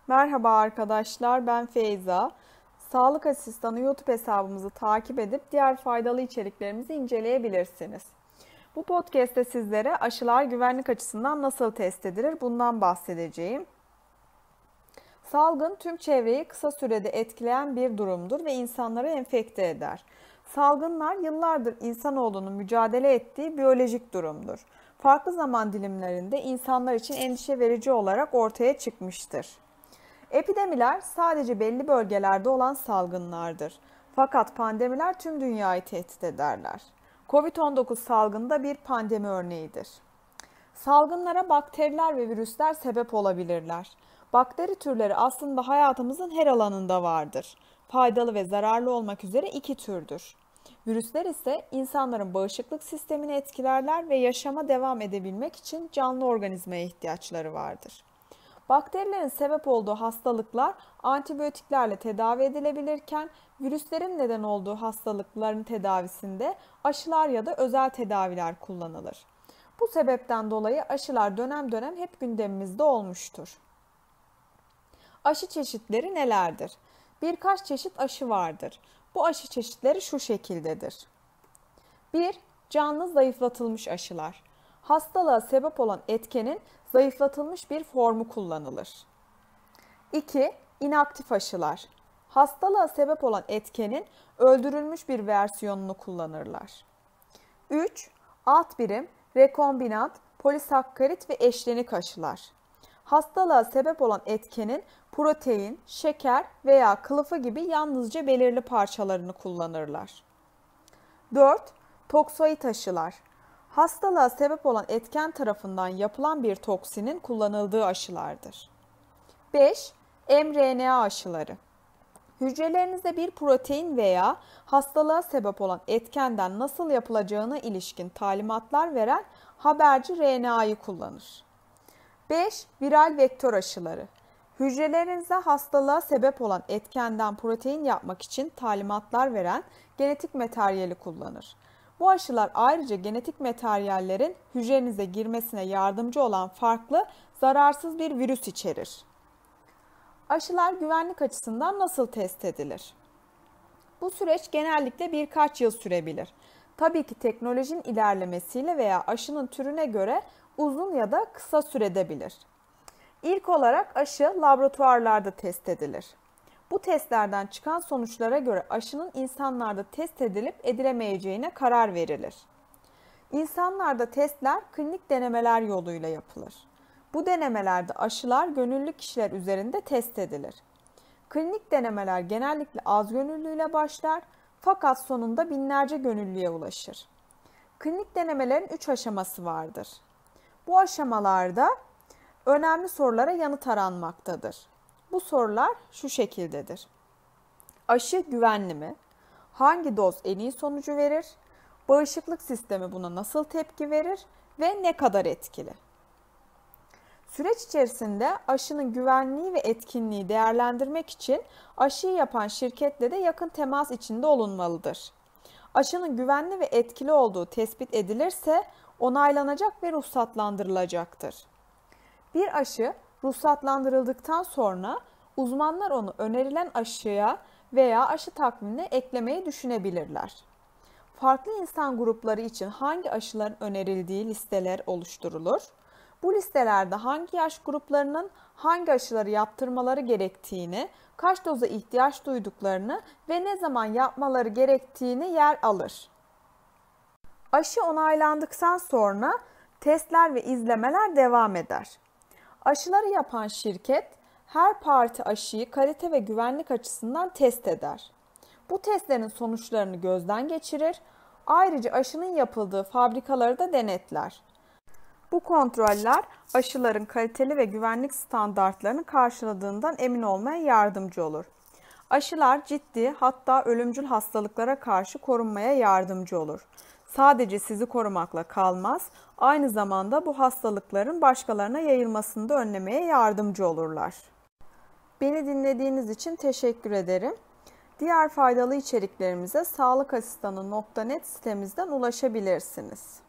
Merhaba arkadaşlar, ben Feyza. Sağlık Asistanı YouTube hesabımızı takip edip diğer faydalı içeriklerimizi inceleyebilirsiniz. Bu podcast'te sizlere aşılar güvenlik açısından nasıl test edilir bundan bahsedeceğim. Salgın tüm çevreyi kısa sürede etkileyen bir durumdur ve insanları enfekte eder. Salgınlar yıllardır insanoğlunun mücadele ettiği biyolojik durumdur. Farklı zaman dilimlerinde insanlar için endişe verici olarak ortaya çıkmıştır. Epidemiler sadece belli bölgelerde olan salgınlardır. Fakat pandemiler tüm dünyayı tehdit ederler. Covid-19 salgını da bir pandemi örneğidir. Salgınlara bakteriler ve virüsler sebep olabilirler. Bakteri türleri aslında hayatımızın her alanında vardır. Faydalı ve zararlı olmak üzere iki türdür. Virüsler ise insanların bağışıklık sistemini etkilerler ve yaşama devam edebilmek için canlı organizmaya ihtiyaçları vardır. Bakterilerin sebep olduğu hastalıklar antibiyotiklerle tedavi edilebilirken virüslerin neden olduğu hastalıkların tedavisinde aşılar ya da özel tedaviler kullanılır. Bu sebepten dolayı aşılar dönem dönem hep gündemimizde olmuştur. Aşı çeşitleri nelerdir? Birkaç çeşit aşı vardır. Bu aşı çeşitleri şu şekildedir. 1. Canlı zayıflatılmış aşılar. Hastalığa sebep olan etkenin zayıflatılmış bir formu kullanılır. 2. İnaktif aşılar. Hastalığa sebep olan etkenin öldürülmüş bir versiyonunu kullanırlar. 3. Alt birim, rekombinant, polisakkarit ve eşlenik aşılar. Hastalığa sebep olan etkenin protein, şeker veya kılıfı gibi yalnızca belirli parçalarını kullanırlar. 4. Toksoid aşılar. Hastalığa sebep olan etken tarafından yapılan bir toksinin kullanıldığı aşılardır. 5. mRNA aşıları. Hücrelerinizde bir protein veya hastalığa sebep olan etkenden nasıl yapılacağına ilişkin talimatlar veren haberci RNA'yı kullanır. 5. Viral vektör aşıları. Hücrelerinize hastalığa sebep olan etkenden protein yapmak için talimatlar veren genetik materyali kullanır. Bu aşılar ayrıca genetik materyallerin hücrenize girmesine yardımcı olan farklı, zararsız bir virüs içerir. Aşılar güvenlik açısından nasıl test edilir? Bu süreç genellikle birkaç yıl sürebilir. Tabii ki teknolojinin ilerlemesiyle veya aşının türüne göre uzun ya da kısa sürebilir. İlk olarak aşı laboratuvarlarda test edilir. Bu testlerden çıkan sonuçlara göre aşının insanlarda test edilip edilemeyeceğine karar verilir. İnsanlarda testler klinik denemeler yoluyla yapılır. Bu denemelerde aşılar gönüllü kişiler üzerinde test edilir. Klinik denemeler genellikle az gönüllüyle başlar fakat sonunda binlerce gönüllüye ulaşır. Klinik denemelerin 3 aşaması vardır. Bu aşamalarda önemli sorulara yanıt aranmaktadır. Bu sorular şu şekildedir. Aşı güvenli mi? Hangi doz en iyi sonucu verir? Bağışıklık sistemi buna nasıl tepki verir ve ne kadar etkili? Süreç içerisinde aşının güvenliği ve etkinliği değerlendirmek için aşıyı yapan şirketle de yakın temas içinde olunmalıdır. Aşının güvenli ve etkili olduğu tespit edilirse onaylanacak ve ruhsatlandırılacaktır. Bir aşı ruhsatlandırıldıktan sonra uzmanlar onu önerilen aşıya veya aşı takvimine eklemeyi düşünebilirler. Farklı insan grupları için hangi aşıların önerildiği listeler oluşturulur. Bu listelerde hangi yaş gruplarının hangi aşıları yaptırmaları gerektiğini, kaç doza ihtiyaç duyduklarını ve ne zaman yapmaları gerektiğini yer alır. Aşı onaylandıktan sonra testler ve izlemeler devam eder. Aşıları yapan şirket her parti aşıyı kalite ve güvenlik açısından test eder. Bu testlerin sonuçlarını gözden geçirir, ayrıca aşının yapıldığı fabrikaları da denetler. Bu kontroller aşıların kaliteli ve güvenlik standartlarını karşıladığından emin olmaya yardımcı olur. Aşılar ciddi hatta ölümcül hastalıklara karşı korunmaya yardımcı olur. Sadece sizi korumakla kalmaz, aynı zamanda bu hastalıkların başkalarına yayılmasını da önlemeye yardımcı olurlar. Beni dinlediğiniz için teşekkür ederim. Diğer faydalı içeriklerimize sağlıkasistanı.net sitemizden ulaşabilirsiniz.